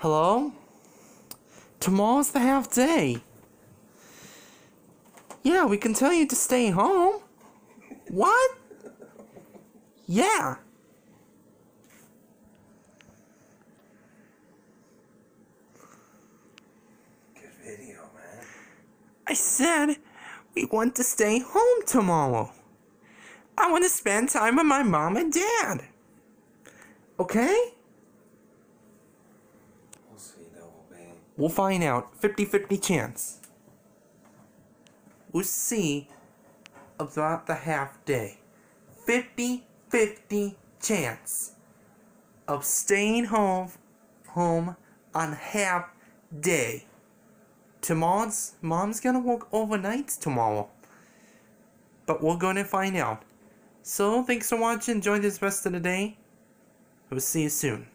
Hello? Tomorrow's the half day. Yeah, we can tell you to stay home. What? Yeah. Good video, man. I said we want to stay home tomorrow. I want to spend time with my mom and dad. Okay? We'll see, Double B. We'll find out. 50-50 chance. We'll see about the half day. 50-50 chance of staying home on half day. Mom's gonna work overnights tomorrow. But we're gonna find out. So, thanks for watching. Enjoy this rest of the day. We'll see you soon.